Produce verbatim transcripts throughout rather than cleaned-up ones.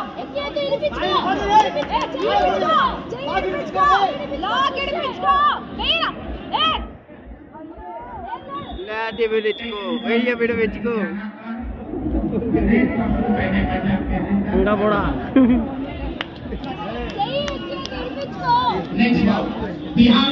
बड़ा बड़ा बिहार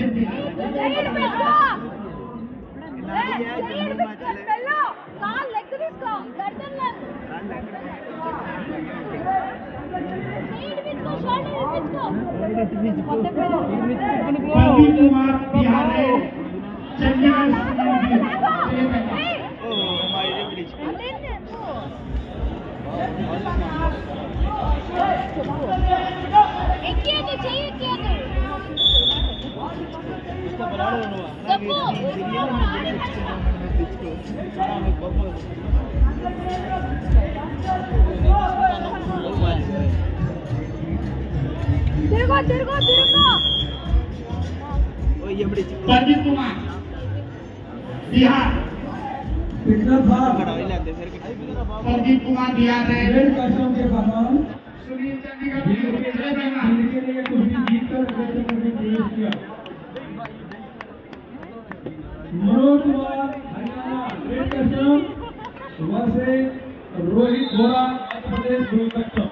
తిరుగు తిరుగు తిరుగు ओ ये बड़ी प्रदीप कुमार बिहार कितना था प्रदीप कुमार बिहार रहे रेड कस्टम के बाहर सुनील चंडीगढ़ के लिए कुछ जीत कर प्रवेश किया मनोज कुमार हरियाणा रेड कस्टम वहां से रोहित बोरा मध्य प्रदेश ब्लू कस्टम